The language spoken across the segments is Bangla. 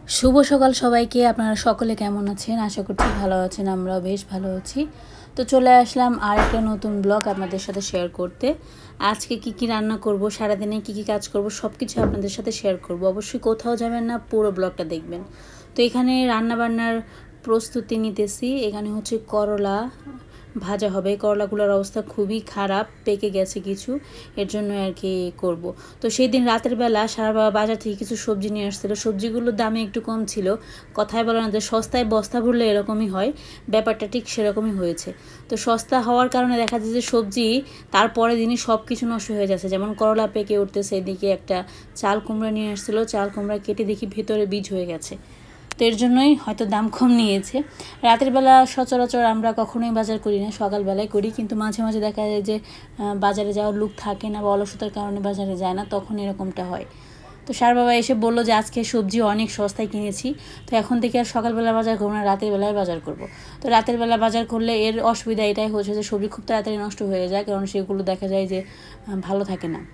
শুভ সকাল সবাইকে। আপনারা সকলে কেমন আছেন? আশা করছি ভালো আছেন, আমরাও বেশ ভালো আছি। তো চলে আসলাম আর একটা নতুন ব্লগ আপনাদের সাথে শেয়ার করতে। আজকে কি কি রান্না করব, সারাদিনে কি কি কাজ করব, সব কিছু আপনাদের সাথে শেয়ার করব। অবশ্যই কোথাও যাবেন না, পুরো ব্লগটা দেখবেন। তো এখানে রান্না বান্নার প্রস্তুতি নিতেছি। এখানে হচ্ছে করলা ভাজা হবে। করলাগুলোর অবস্থা খুবই খারাপ, পেকে গেছে কিছু, এর জন্য আর কি করব। তো সেই দিন রাতের বেলা সারা বাজার থেকে কিছু সবজি নিয়ে আসছিল। সবজিগুলোর দামে একটু কম ছিল। কথায় বলে না যে সস্তায় বস্তা ভরলে এরকমই হয়, ব্যাপারটা ঠিক সেরকমই হয়েছে। তো সস্তা হওয়ার কারণে দেখা যায় যে সবজি তারপরের দিনই সব কিছু নষ্ট হয়ে যাচ্ছে। যেমন করলা পেকে উঠতেছে, এদিকে একটা চাল কুমড়া নিয়ে আসছিলো, চাল কুমড়া কেটে দেখি ভেতরে বীজ হয়ে গেছে। তো এর জন্যই হয়তো দাম কম নিয়েছে। রাতের বেলা সচরাচর আমরা কখনোই বাজার করি না, সকালবেলায় করি, কিন্তু মাঝে মাঝে দেখা যায় যে বাজারে যাওয়ার লোক থাকে না বা অলসতার কারণে বাজারে যায় না, তখন এরকমটা হয়। তো সার বাবা এসে বললো যে আজকে সবজি অনেক সস্তায় কিনেছি, তো এখন থেকে আর সকালবেলা বাজার করবো না, রাতের বেলায় বাজার করব। তো রাতের বেলা বাজার করলে এর অসুবিধা এটাই হচ্ছে যে সবজি খুব তাড়াতাড়ি নষ্ট হয়ে যায়, কারণ সেগুলো দেখা যায় যে ভালো থাকে না।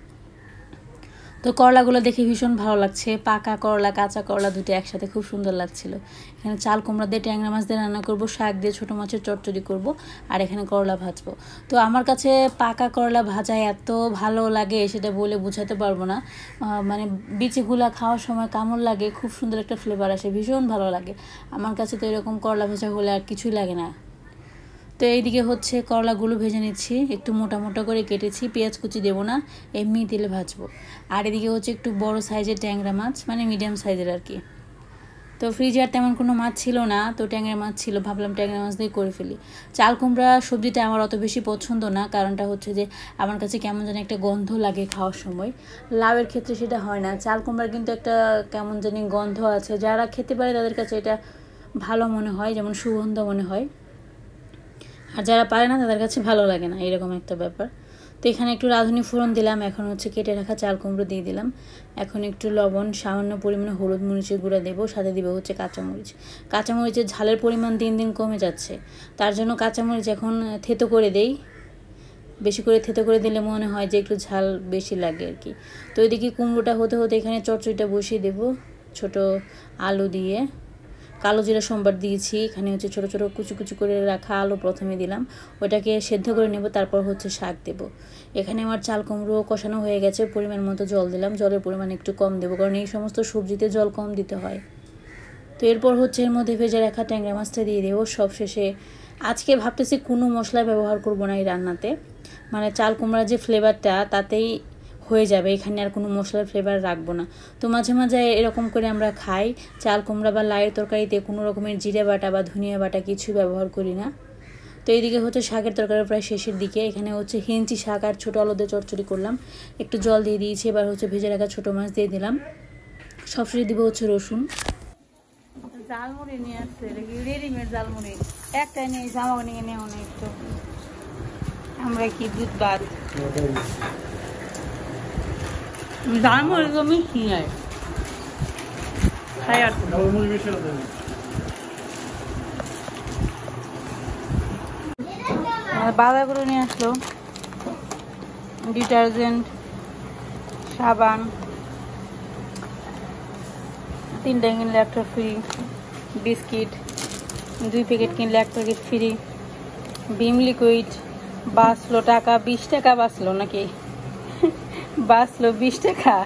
তো করলাগুলো দেখে ভীষণ ভালো লাগছে, পাকা করলা কাঁচা করলা দুটো একসাথে খুব সুন্দর লাগছিল। এখানে চাল কুমড়া দিয়ে ট্যাংরা মাছ দিয়ে রান্না করব, শাক দিয়ে ছোটো মাছের চচ্চড়ি করব, আর এখানে করলা ভাজবো। তো আমার কাছে পাকা করলা ভাজা এত ভালো লাগে সেটা বলে বোঝাতে পারবো না। মানে বিচিগুলা খাওয়ার সময় কামড় লাগে, খুব সুন্দর একটা ফ্লেভার আসে, ভীষণ ভালো লাগে আমার কাছে। তো এরকম করলা ভাজা হলে আর কিছুই লাগে না। তো এইদিকে হচ্ছে করলাগুলো ভেজে নিচ্ছি, একটু মোটা মোটা করে কেটেছি, পেঁয়াজ কুচি দেবো না, এমনি তেলে ভাজবো। আর এদিকে হচ্ছে একটু বড় সাইজের ট্যাংরা মাছ, মানে মিডিয়াম সাইজের আর কি। তো ফ্রিজে আর তেমন কোনো মাছ ছিল না, তো ট্যাংরা মাছ ছিল, ভাবলাম ট্যাংরা মাছ দিয়ে করে ফেলি। চাল কুমড়া সবজিটা আমার অত বেশি পছন্দ না, কারণটা হচ্ছে যে আমার কাছে কেমন যেন একটা গন্ধ লাগে খাওয়ার সময়। লাউয়ের ক্ষেত্রে সেটা হয় না, চাল কুমড়ার কিন্তু একটা কেমন জানি গন্ধ আছে, যারা খেতে পারে তাদের কাছে এটা ভালো মনে হয়, যেমন সুগন্ধ মনে হয়, আর যারা পারে না তাদের কাছে ভালো লাগে না, এরকম একটা ব্যাপার। তো এখানে একটু রাঁধুনি ফোড়ন দিলাম, এখন হচ্ছে কেটে রাখা চাল কুমড়ো দিয়ে দিলাম, এখন একটু লবণ, সামান্য পরিমাণে হলুদ মরিচের গুঁড়া দেবো, সাথে দেবো হচ্ছে কাঁচামরিচ। কাঁচামরিচের ঝালের পরিমাণ দিন দিন কমে যাচ্ছে, তার জন্য কাঁচামরিচ এখন থেতো করে দেই। বেশি করে থেতো করে দিলে মনে হয় যে একটু ঝাল বেশি লাগে আর কি। তো এদিকে কুমড়োটা হতে হতে এখানে চচ্চড়িটা বসিয়ে দেবো, ছোট আলু দিয়ে। কালো জিরা সম্বার দিয়েছি, এখানে হচ্ছে ছোটো ছোটো কুচু কুচু করে রাখা আলু প্রথমে দিলাম, ওটাকে সেদ্ধ করে নেব, তারপর হচ্ছে শাক দেব। এখানে আমার চাল কুমড়ো কষানো হয়ে গেছে, পরিমাণ মতো জল দিলাম, জলের পরিমাণ একটু কম দেবো কারণ এই সমস্ত সবজিতে জল কম দিতে হয়। তো এরপর হচ্ছে এর মধ্যে ভেজে রাখা ট্যাংরা মাছটা দিয়ে দেবো সব শেষে। আজকে ভাবতেছি কোনো মশলা ব্যবহার করব না এই রান্নাতে, মানে চাল কুমড়ার যে ফ্লেভারটা তাতেই হয়ে যাবে, এখানে আর কোনো মশলার ফ্লেভার রাখবো না। তো মাঝে মাঝে এরকম করে আমরা খাই, চাল কুমড়া বা লাউয়ের তরকারিতে কোনো রকমের জিরে বাটা বা ধনিয়া বাটা কিছু ব্যবহার করি না। তো এইদিকে হচ্ছে শাকের তরকারি প্রায় শেষের দিকে, এখানে হচ্ছে হিঞ্চি শাক আর ছোটো আলু দিয়ে চচ্চড়ি করলাম, একটু জল দিয়ে দিয়েছি, এবার হচ্ছে ভেজে রাখা ছোটো মাছ দিয়ে দিলাম, সবশেষে দিব হচ্ছে রসুন। জালমুড়ি নিয়ে আসছে, রেডিমেড জালমুড়ি, একটাই নিয়ে জামা নিয়ে নেওয়া নেই একটু, আমরা কি দুধ বাদ জালমুড়ি তো মিষ্টি নাই খাই, আর বাজারগুলো নিয়ে আসলো, ডিটারজেন্ট, সাবান, 3টা কিনলে একটা ফ্রি, বিস্কিট 2 প্যাকেট কিনলে 1 প্যাকেট ফ্রি, ভিম লিকুইড বাঁচলো টাকা 20 টাকা বাঁচলো নাকি বাঁচলো 20 টাকা।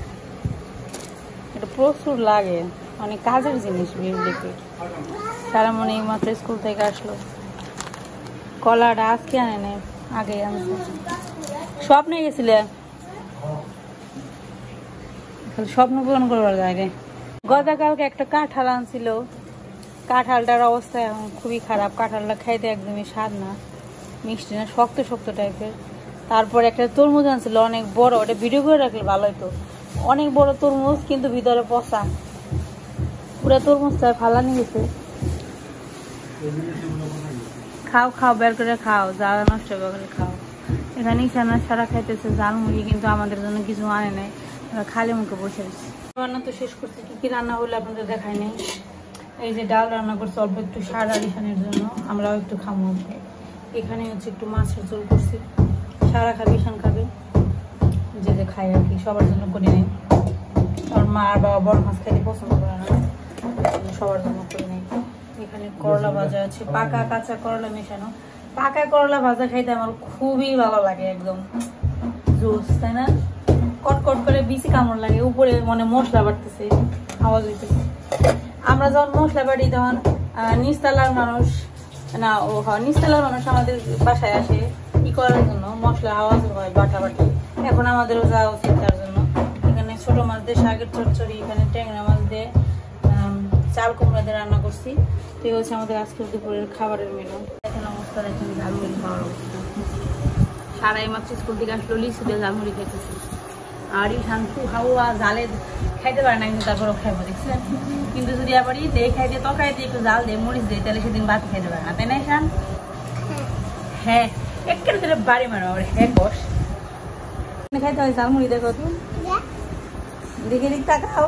এটা প্রচুর লাগে, অনেক কাজের জিনিস ভিম লিকুইড। সারামণি মাত্র স্কুল থেকে আসলো, কলাটা আজকে আনে নেই, আগে আনছে। স্বপ্নে গেছিলে, স্বপ্ন পূরণ করবার জায়গে। গতকালকে একটা কাঁঠাল আনছিল, কাঁঠালটার অবস্থা এখন খুবই খারাপ, কাঁঠালটা খাইতে একদমই স্বাদ না, মিষ্টি না, শক্ত শক্ত টাইপের। তারপর একটা তরমুজ আনছিল অনেক বড়, ওটা ভিডিও করে রাখলে ভালো হতো, অনেক বড় তরমুজ কিন্তু ভিতরে পচা, পুরো তরমুজটা ফালানি গেছে। খাও খাও, বের করে খাও, জ্বালা নষ্ট করে খাও। এখানে ইসানা সারা খাইতেছে জালমুড়ি, কিন্তু আমাদের জন্য কিছু আনে নাই, খালি মুখে বসে দিচ্ছি। রান্না তো শেষ করছি, কি কি রান্না হলে আপনাদের দেখাই নেই। এই যে ডাল রান্না করছি অল্প একটু সারা রিসানের জন্য, আমরাও একটু খাবো। এখানে হচ্ছে একটু মাছের ঝোল করছি, সারা খাবে রিসান খাবে, যে খাই আর কি, সবার জন্য করে নেই। আমার মা আর বাবা বড় মাছ খাইতে পছন্দ করে না, সবার জন্য করে নেই। এখানে করলা ভাজা আছে, পাকা কাঁচা করলা মেশানো। পাকা করলা ভাজা খাইতে আমার খুবই ভালো লাগে, একদম জুস, তাই না? কটকট করে বিচি কামড় লাগে, উপরে মানে মশলা বাড়তেছে, আওয়াজ হইতেছে। আমরা যখন মশলা বাড়ি তখন নিচতলার মানুষ না, ও নিচতলার মানুষ আমাদের বাসায় আসে কি করার জন্য, মশলা আওয়াজ হয় বাটাবাটি। এখন আমাদেরও যাওয়া উচিত তার জন্য। এখানে ছোট মাছ দিয়ে শাকের চচ্চড়ি, এখানে ট্যাংরা মাছ দিয়ে চাল কুমড়া দিয়ে রান্না করছি। তো এই হচ্ছে আমাদের আজকের দুপুরের খাবারের মেনু। এখন অবস্থা দেখেন ঝালমুড়ি খাওয়ার অবস্থা। সারাই মাত্র স্কুল থেকে আসলো, লিচু দিয়ে ঝালমুড়ি খাইতেছি। আর এই শান্তু হাওয়া জালে খাইতে পারে না, কিন্তু তারপরেও খাইবো দেখছেন। কিন্তু যদি আবার দিয়ে খাইতে তরকারি দিয়ে একটু জাল দিয়ে মরিচ দিয়ে, তাহলে সেদিন ভাত খাইতে পারে না, তাই না শান? হ্যাঁ, একের ধরে বাড়ি মারো আবার। হ্যাঁ বস, খাইতে হয় ঝালমুড়ি। দেখো তো, দেখে দিক তাকাও,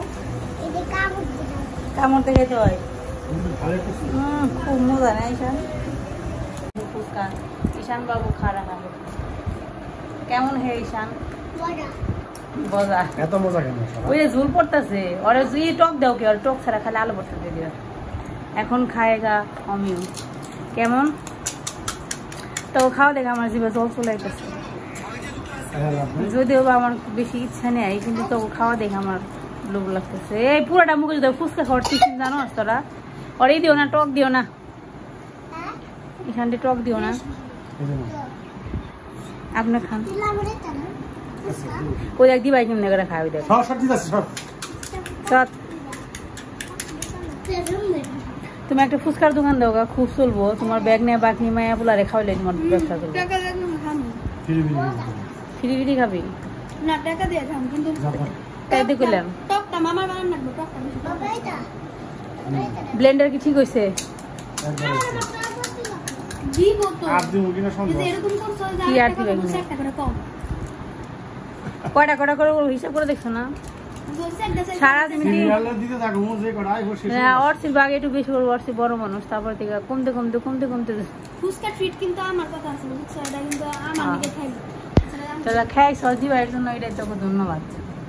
কামড় দেখাইতে হয়। খুব মজা না ঈশান? ফুচকা ঈশান বাবু খারা খাবে। কেমন হে ঈশান? মজা। এত মজা কেন? ওই যে ঝুল পড়তেছে, ওরে তুই টক দাও কি? আর টক ছাড়া খালি আলু ভর্তা দিয়ে দিও। এখন খায়গা অমিও। কেমন তো খাওয়া দেখে আমার জিভে জল চলে আসতেছে। যদিও বা আমার বেশি ইচ্ছা নেই, কিন্তু তো খাওয়া দেখে আমার লোভ লাগতেছে। এই পুরোটা মুখে যদি ফুচকা খাওয়ার টিফিন জানো তোরা? ওরে দিও না, টক দিও না, এখানটা টক দিও না। আপনি খান। ওই এক দিবাই কেমনে করে খাওয়াই দেখ। তুমি একটা ফুচকার দোকান দাও গা, খুব চলবো। তোমার ব্যাগ নিয়ে বাকি মায়া পোলারে খাওয়াইলে তোমার ব্যবসা চলবে। ফিরি ফিরি খাবি না? টাকা দিয়ে খাম, কিন্তু তাই দিয়ে কইলাম। টকটা মামার বানান লাগবে, টকটা ব্লেন্ডার কি ঠিক হইছে? দিব তো আর দিব কিনা সম্ভব? এরকম করছো যে কি আর দিবেন একটা করে কম। কয়টা কয়টা করে হিসাব করে দেখছো না? সারা দিন দিতে থাকো, যে কয়টা আই বসে না। অর্সির বাগে একটু বেশি বড়, অর্সি বড় মানুষ, তারপর থেকে কমতে কমতে কমতে কমতে ফুচকা ট্রিট কিন্তু আমার কথা আছে, বুঝছো? এটা কিন্তু আমার নিকে খাইবে। তাহলে খাই সজি ভাইয়ের জন্য এটাই তোকে ধন্যবাদ।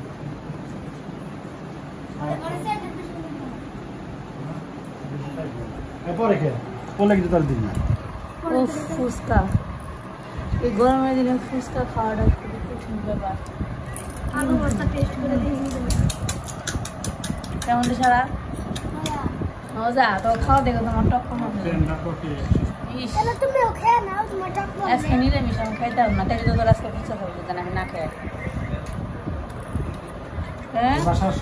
ফুচকা এই গরমের দিনে ফুচকা খাওয়াটা খুবই কঠিন ব্যাপার। কেমন সারা মজা? তো খাওয়া দেখো তোমার টক আজকে নিরামিষ, আমি খাইতাম না, তাই তো তোর আজকে ফুচকা খাবো, আমি না খাই। হ্যাঁ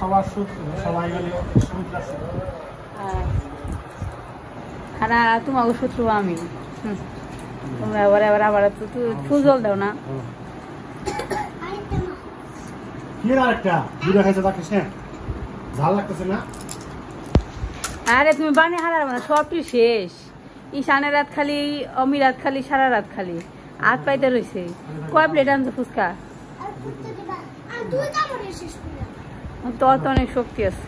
আর তোমাকে শত্রু আমি। তোমরা এবার এবার আবার ফুল জল দাও না। আরে তুমি বানিয়ে হারাবো না, সবটি শেষ। ঈশানের রাত খালি, অমির রাত খালি, সারা রাত খালি হাত পাইতে রয়েছে। কয় প্লেট আনছো ফুচকা? তোর তো অনেক শক্তি আছে।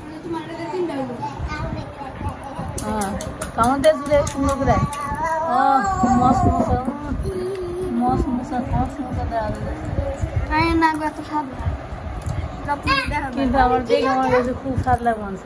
কেমন দেখছে সুন্দর করে? মস্ত মশা, মস্ত মশা, মস্ত মশা দেওয়া কিন্তু আমার দেখে আমার কাছে খুব স্বাদ লাগে মাংস।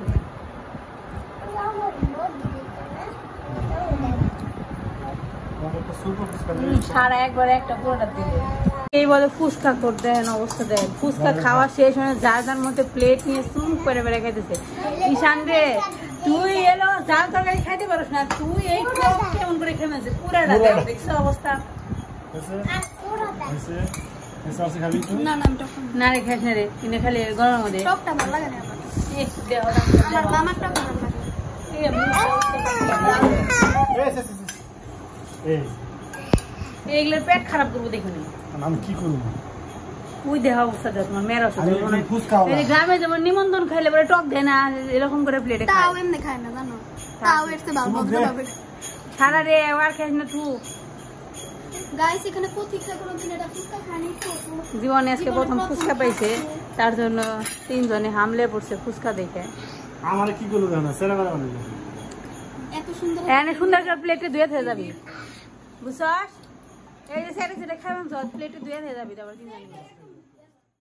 সারা একবারে একটা পুরোটা দিলে এই বলে ফুচকা করতে অবস্থা দেয়। ফুচকা খাওয়া শেষ হয়ে যার যার মধ্যে প্লেট নিয়ে চুপ করে বেড়ে খাইতেছে। ঈশান রে, তুই এলো জাল তরকারি খাইতে পারিস না, তুই এই কেমন করে খেমেছে পুরাটা দেখছো অবস্থা? না রে খাইস না রে, কিনে খালি গরমের মধ্যে এইগুলোর পেট খারাপ করবো দেখুন। আমি কি করবো? ওই দেখা অবস্থাটা তোমার মেয়ের অবস্থা। গ্রামে যেমন নিমন্ত্রণ খাইলে পরে টক দেয় না, এরকম করে প্লেটে খায় না, জানো? সারা রে আর খাইস না তুই। জীবনে আজকে প্রথম ফুচকা পাইছে, তার জন্য 3 জনে হামলে পড়ছে ফুচকা দেখে। আমার কি করলো জানো? এত সুন্দর করে প্লেটে ধুয়ে হয়ে যাবি, বুঝছস? এই যে সেটা খাবেন প্লেটে ধুয়ে হয়ে যাবি, তারপর 3 জনে